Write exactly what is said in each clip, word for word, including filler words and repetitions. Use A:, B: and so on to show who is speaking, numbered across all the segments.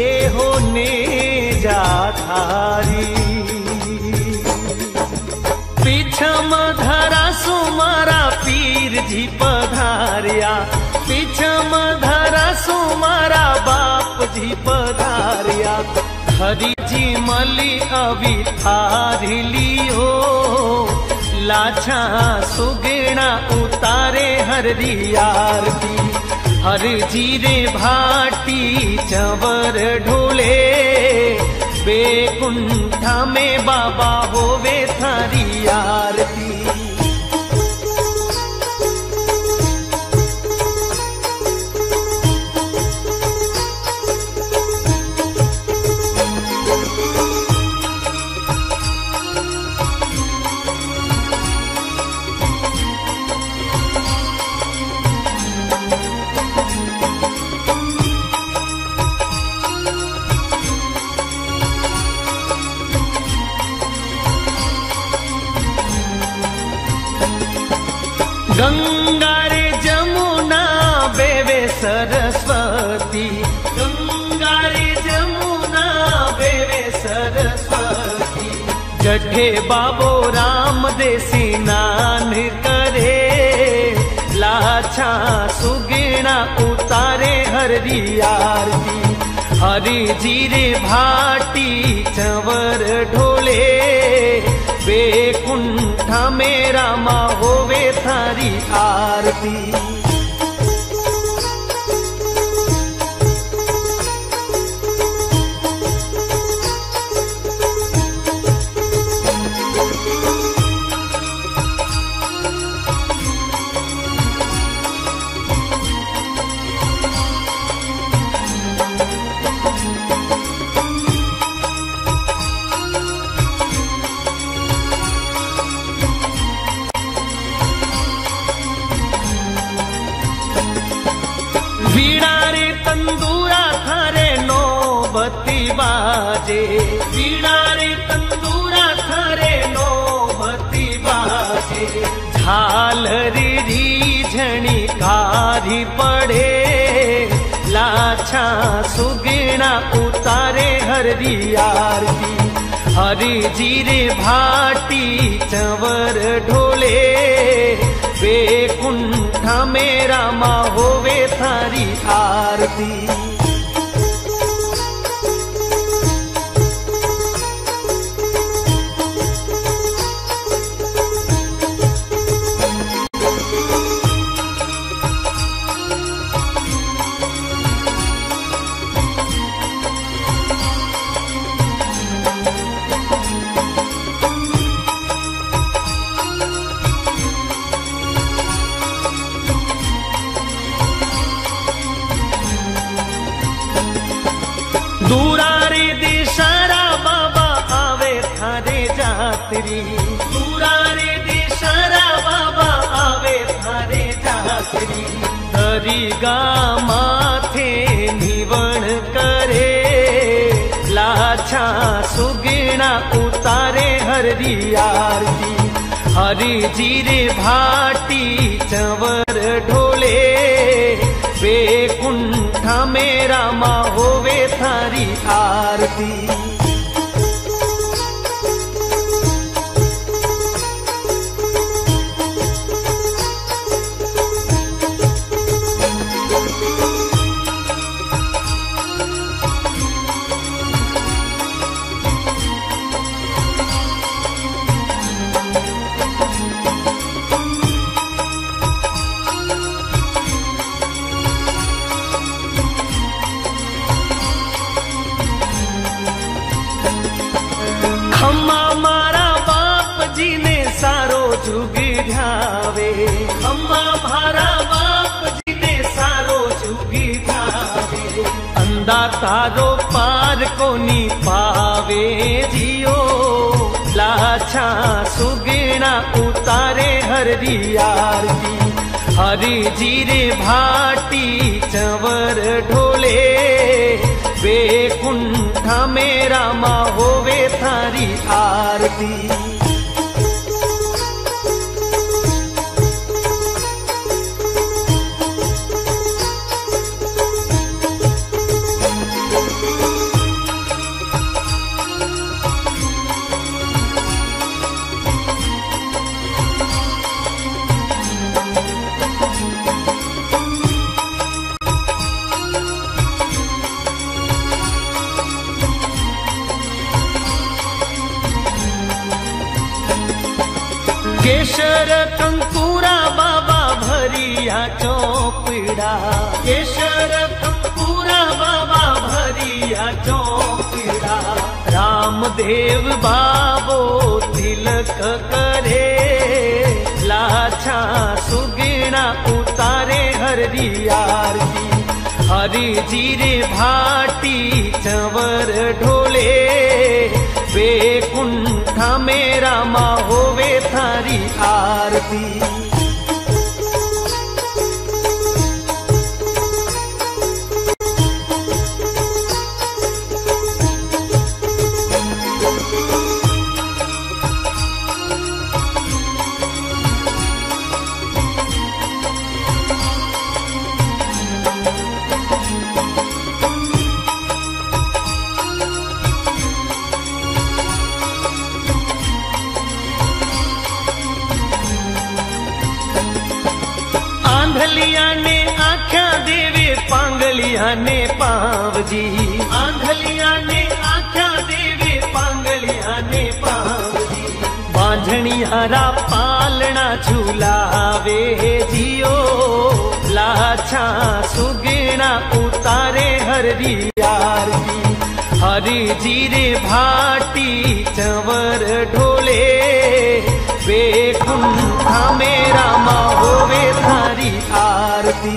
A: जे होने जा थारी। पीछम धरा सुमारा पीर जी पधारिया, पीछम धरा सुमारा बाप जी पधारिया। हरि जी मली अभी थारी लियो, लाछा सुगेणा उतारे हरि आरती। हर जीरे भाटी चंवर ढोले, बेकुंठा में बाबा होवे थारी आरती। गंगा रे जमुना बेवे सरस्वती, गंगा रे जमुना बेवे सरस्वती। जठे बाबो राम देसी नान करे, लाछा सुगेणा उतारे हरि आरती। हरि जीरे भाटी चंवर ढोले, बेकुंठा में रामा होवे थारी आरती। वीणा रे तंदूरा थारे नौबती बाजे, वीणा रे तंदूरा थारे नौबती बाजे। झालरी रीझणी कारी पड़े, लाछा सुगेणा उतारे हरि आरती। हरि जीरे भाटी चंवर ढोले, बेकुंठा में रामा होवे थारी आरती। दूरारे देशारा बाबा आवे थारे जातरी, दूरारे देशारा बाबा आवे थारे जातरी। दरिगा माथे निवण करे, लाछा सुगेणा उतारे हरि आरती। हरि जीरे भाटी चंवर ढोले, बेकुंठा में रामा होवे थारी आरती। खम्मा मारा बाप जी ने सारो जुग ढावे, खम्मा मारा बाप जी ने सारो जुग ढावे। अंधा तारो पार कोनी पावे जियो, लाछा सुगेणा उतारे हरि आरती। हरि जीरे भाटी चंवर ढोले, बेकुंठा में रामा होवे थारी आरती। केशर कंकुरा बाबा भरिया चौपड़ा, केशर कंकुरा बाबा भरिया चौपड़ा। रामदेव बाबो तिलक करे, लाछा सुगेणा उतारे हरी आरती। हरि जीरे भाटी चंवर ढोले, वैकुंठा मेरा माँ होवे थारी आरती। आंधलिया ने आख्या देवे पांगलिया ने पावजी, आंधलिया ने आख्या देवे पांगलिया ने पावजी। बांझणियारा पालना झूलावे जियो, लाछा सुगेणा उतारे हरी आरती। हरि जीरे भाटी चंवर ढोले, वैकुंठा मेरा माँ होवे थारी आरती।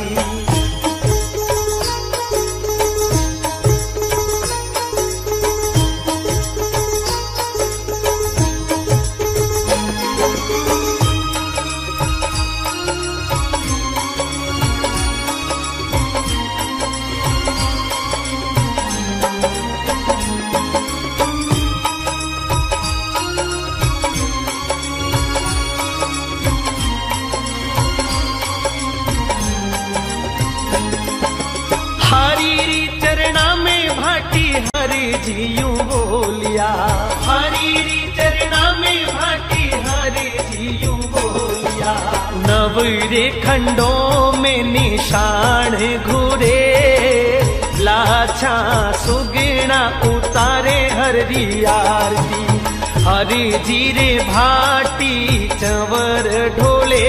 A: हरि जी यूं बोलिया, हरि चरना में भाटी हरि जी यूं बोलिया। नव रे खंडों में निशान घूरे, लाछा सुगेणा उतारे हरी आरती। हरि जीरे भाटी चंवर ढोले,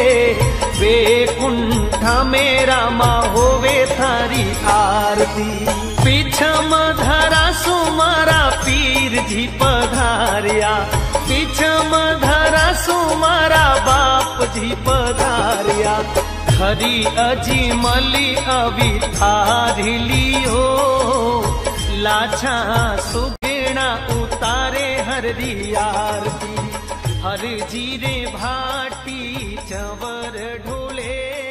A: वैकुंठा मेरा माँ होवे थारी आरती। पीछम धरा सुमारा पीर जी पधारिया, पीछम धरा सुमारा बाप जी पधारिया। हरी अजी मली अभी थारी लियो, लाछा सुगेणा उतारे हरी आरती। हर जीरे भाटी चंवर ढोले।